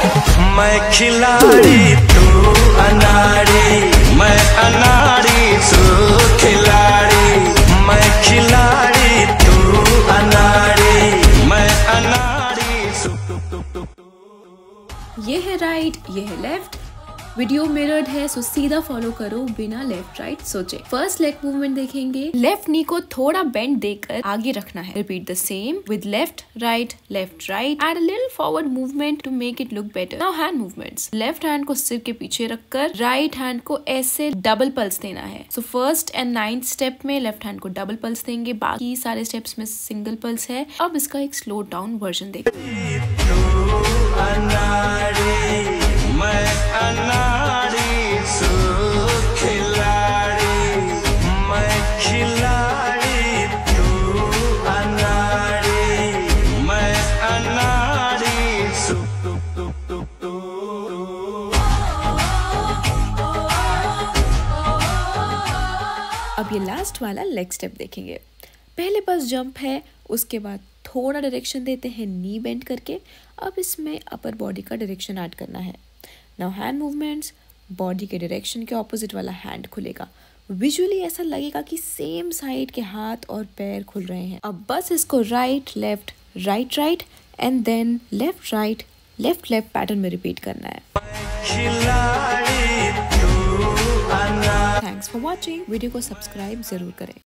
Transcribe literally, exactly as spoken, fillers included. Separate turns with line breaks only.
मैं खिलाड़ी तू अनाड़ी, मैं अनाड़ी तू खिलाड़ी, मैं खिलाड़ी तू अनाड़ी, मैं अनाड़ी तू।
ये है राइट, ये है लेफ्ट। वीडियो मिरर्ड है सो सीधा फॉलो करो बिना लेफ्ट राइट सोचे। फर्स्ट लेग मूवमेंट देखेंगे। लेफ्ट नी को थोड़ा बेंड देकर आगे रखना है। Repeat the same with left right left right. Add a little forward movement to make it look better. Now hand movements. Left hand को सिर के पीछे रखकर राइट हैंड को ऐसे डबल पल्स देना है। So first and ninth step में लेफ्ट हैंड को डबल पल्स देंगे, बाकी सारे स्टेप्स में सिंगल पल्स है। अब इसका एक स्लो डाउन वर्जन देखिए।
मैं अनाड़ी तू खिलाड़ी, मैं खिलाड़ी तू अनाड़ी, मैं अनाड़ी तू।
अब ये लास्ट वाला लेग स्टेप देखेंगे। पहले बस जंप है, उसके बाद थोड़ा डायरेक्शन देते हैं नी बेंड करके। अब इसमें अपर बॉडी का डायरेक्शन ऐड करना है। Now hand movements. बॉडी के डायरेक्शन के ऑपोजिट वाला हैंड खुलेगा। विजुअली ऐसा लगेगा कि सेम साइड के हाथ और पैर खुल रहे हैं। अब बस इसको right left right right and then left right left left pattern में रिपीट करना है। Thanks for watching. वीडियो को सब्सक्राइब जरूर करें।